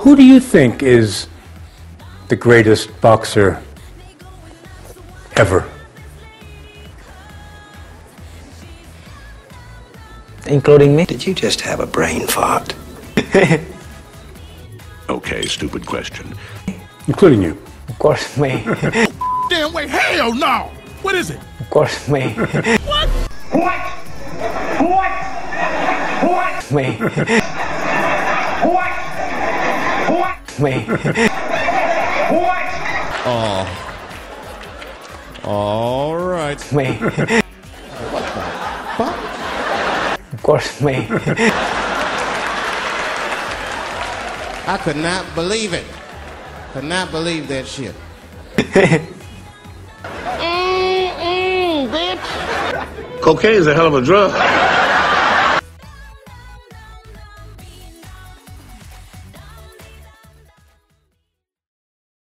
Who do you think is the greatest boxer ever? Including me? Did you just have a brain fart? Okay, stupid question. Including you. Of course, me. Damn way, hell no! What is it? Of course, me. What? What? What? What? Me. What? What? Me. What? Oh. All right. Me. Fuck. Of course, me. I could not believe it. Could not believe that shit. Bitch. Cocaine is a hell of a drug.